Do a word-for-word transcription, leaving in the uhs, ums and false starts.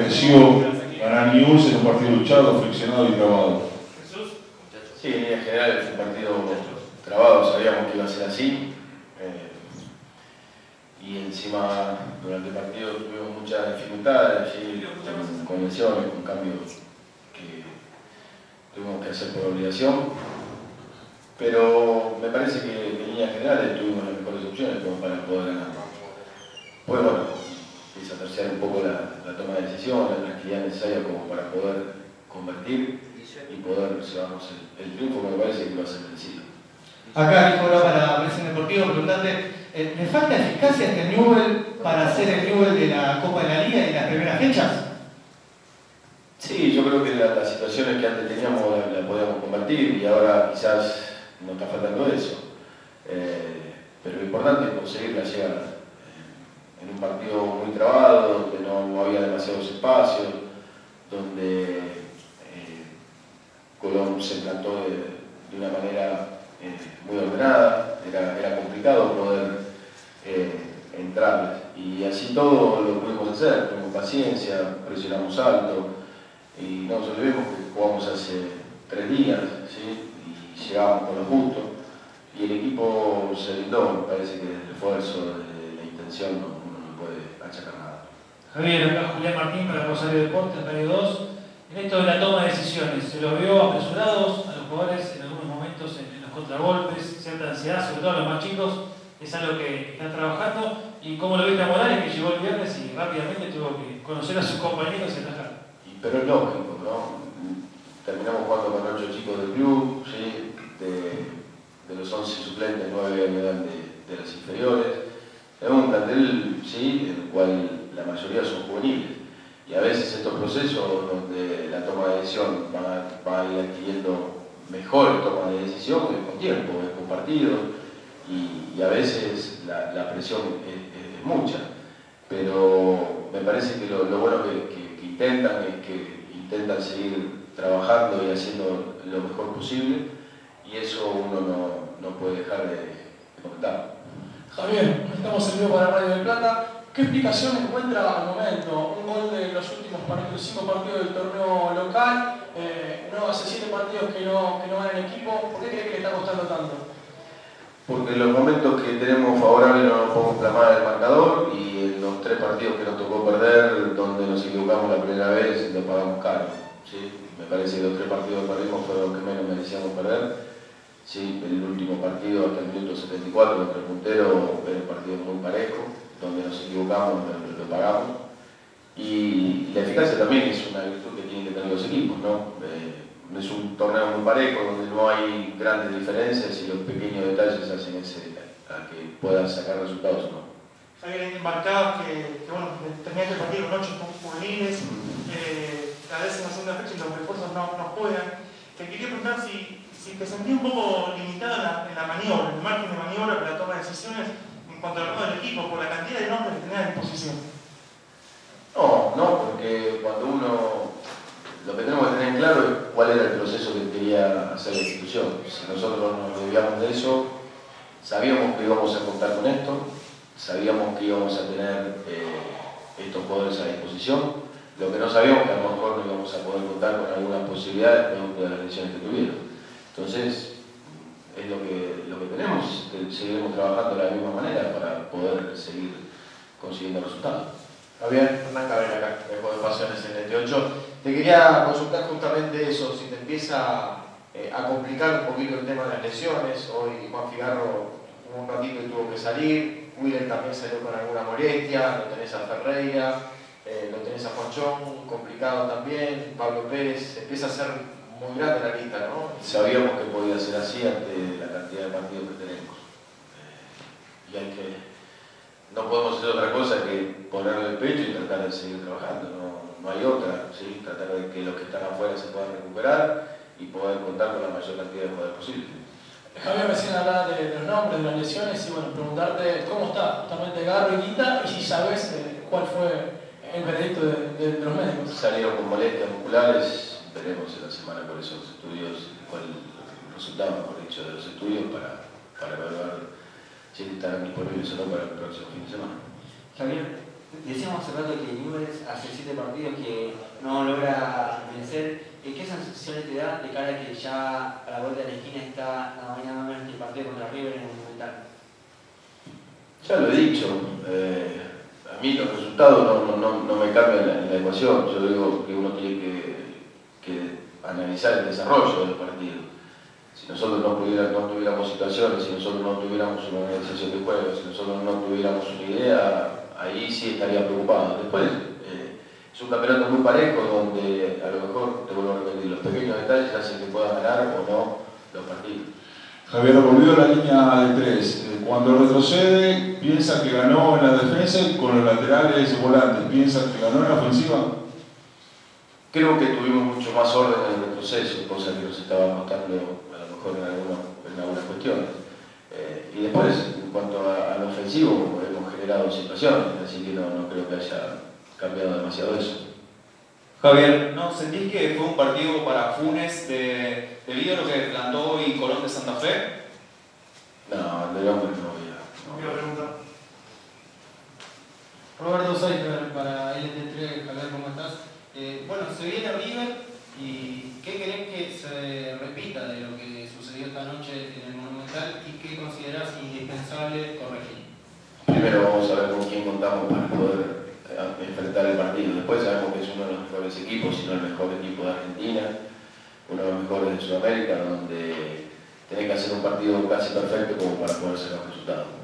pareció ganar Newell's en un partido luchado, friccionado y trabado? Sí, en línea general fue un partido trabado, sabíamos que iba a ser así. Eh, y encima, durante el partido tuvimos muchas dificultades, ¿sí? con, con lesiones, con cambios que tuvimos que hacer por obligación. Pero me parece que en líneas generales tuvimos las mejores opciones como para poder ganar. Pues bueno, empieza a terciar un poco la, la toma de decisión, la tranquilidad necesaria como para poder convertir y poder llevarnos el, el triunfo que me parece que va a ser merecido. Acá, Nicolás, para Presión Deportivo, preguntarte, eh, ¿le falta eficacia a este Newell's para hacer el Newell's de la Copa de la Liga y las primeras fechas? Sí, yo creo que la, las situaciones que antes teníamos las la podíamos convertir y ahora quizás nos está faltando eso. Eh, pero lo importante es conseguir la llegada. Eh, en un partido muy trabado, donde no, no había demasiados espacios, donde eh, Colón se plantó de, de una manera eh, muy ordenada, era, era complicado poder eh, entrarles. Y así todo lo pudimos hacer, con paciencia, presionamos alto. Y no nos olvidemos que jugamos hace tres días, ¿sí? Y llegábamos con lo justo. Y el equipo se brindó, me parece que el esfuerzo, de la intención, no, uno no puede achacar nada. Javier, acá Julián Martín para Rosario Deportes, Radio dos. En esto de la toma de decisiones, ¿se los vio apresurados a los jugadores en algunos momentos en, en los contragolpes, cierta ansiedad, sobre todo a los más chicos? Es algo que están trabajando. ¿Y cómo lo viste a Morales, que llegó el viernes y rápidamente tuvo que conocer a sus compañeros y atajar? Pero es lógico, ¿no? Terminamos jugando con ocho chicos del club, ¿sí? de, de los once suplentes, nueve eran de, de las inferiores. Es un plantel, ¿sí? en el cual la mayoría son juveniles. Y a veces estos procesos donde la toma de decisión va, va a ir adquiriendo mejores tomas de decisión con tiempo, es compartido, y, y a veces la, la presión es, es mucha. Pero me parece que lo, lo bueno que, que que intentan es que intentan seguir trabajando y haciendo lo mejor posible, y eso uno no, no puede dejar de, de comentar. Javier, estamos en vivo para Radio del Plata. ¿Qué explicación encuentra al momento? Un gol de los últimos partidos, cinco partidos del torneo local, eh, no, hace siete partidos que no, que no van en equipo. ¿Por qué cree que le está costando tanto? Porque en los momentos que tenemos favorables no nos podemos plasmar el marcador, y en los tres partidos que nos tocó perder, donde nos equivocamos la primera vez, lo pagamos caro. ¿Sí? Me parece que los tres partidos que perdimos fueron los que menos merecíamos perder. Sí, el último partido hasta el minuto setenta y cuatro, nuestro puntero, era un partido muy parejo, donde nos equivocamos, lo, lo pagamos. Y la eficacia también es una virtud que tienen que tener los equipos, ¿no? Eh, es un torneo muy parejo, donde no hay grandes diferencias y los pequeños detalles hacen ese, a que puedan sacar resultados o no. Javier, embarcabas que, que bueno, terminaste el partido con ocho juveniles, eh, a veces en la segunda fecha los refuerzos no, no juegan. Te quería preguntar si, si te sentías un poco limitado en la, en la maniobra, en el margen de maniobra para la toma de decisiones en cuanto al armado del equipo, por la cantidad de nombres que tenías a disposición. No, no, porque cuando uno, lo que tenemos que tener claro es cuál era el proceso que quería hacer la institución. Si nosotros nos desviamos de eso, sabíamos que íbamos a contar con esto, sabíamos que íbamos a tener eh, estos jugadores a disposición. Lo que no sabíamos es que a lo mejor no íbamos a poder contar con algunas posibilidades producto de las lesiones que tuvieron. Entonces, es lo que, lo que tenemos, seguiremos trabajando de la misma manera para poder seguir consiguiendo resultados. Javier, Hernán Cabrera acá, de Juego de Pasiones setenta y ocho. Te quería consultar justamente eso, si te empieza eh, a complicar un poquito el tema de las lesiones. Hoy Juan Figarro hubo un ratito y tuvo que salir, Willer también salió con alguna molestia, lo tenés a Ferreira, eh, lo tenés a Juanchón, complicado también, Pablo Pérez, empieza a ser muy grande la lista, ¿no? Sabíamos que podía ser así ante la cantidad de partidos que tenemos. Eh, y hay que... No podemos hacer otra cosa que ponerle el pecho y tratar de seguir trabajando, no, no hay otra, ¿sí? Tratar de que los que están afuera se puedan recuperar y poder contar con la mayor cantidad de jugadores posible. Javier, recién hablaba de, de los nombres, de las lesiones, y bueno, preguntarte cómo está justamente Garro y Guita, y si sabes eh, cuál fue el veredicto de, de, de los médicos. Salieron con molestias musculares, veremos en la semana por esos estudios, cuál el resultado, mejor dicho, de los estudios para, para evaluar si están disponibles o no para el próximo fin de semana. Javier, Decíamos hace rato que Newell's hace siete partidos que no logra vencer. ¿Qué sensaciones te da de cara a que ya a la vuelta de la esquina está nada más y nada menos que el partido contra River en el Monumental? Ya lo he dicho, eh, a mí los resultados no, no, no me cambian la, la ecuación. Yo digo que uno tiene que, que analizar el desarrollo del partido. Si nosotros no, pudiera, no tuviéramos situaciones, si nosotros no tuviéramos una organización de juego, si nosotros no tuviéramos una idea, ahí sí estaría preocupado. Después, eh, es un campeonato muy parejo donde a lo mejor, te vuelvo a repetir, los pequeños detalles hacen que puedan ganar o no los partidos. Javier, volvió a la línea de tres. Cuando retrocede, piensa que ganó en la defensa y con los laterales y volantes, piensa que ganó en la ofensiva. Creo que tuvimos mucho más orden en el retroceso, cosa que nos estaba costando a lo mejor en, alguna, en algunas cuestiones. Eh, y después, en cuanto a, a lo ofensivo, hemos generado situaciones, así que no, no creo que haya cambiado demasiado eso. Javier, ¿no sentís que fue un partido para Funes de, debido a lo que plantó hoy Colón de Santa Fe? No, de hombre no voy a... No voy a preguntar. Roberto Seifert para L T tres, Javier, ¿cómo estás? Eh, bueno, se viene River y ¿qué creen que se repita de lo que sucedió esta noche en el Monumental y qué considerás indispensable corregir? Primero vamos a ver con quién contamos para poder eh, enfrentar el partido. Después sabemos que es uno de los mejores equipos, si no el mejor equipo de Argentina, uno de los mejores de Sudamérica, donde tenés que hacer un partido casi perfecto como para poder sacar resultados.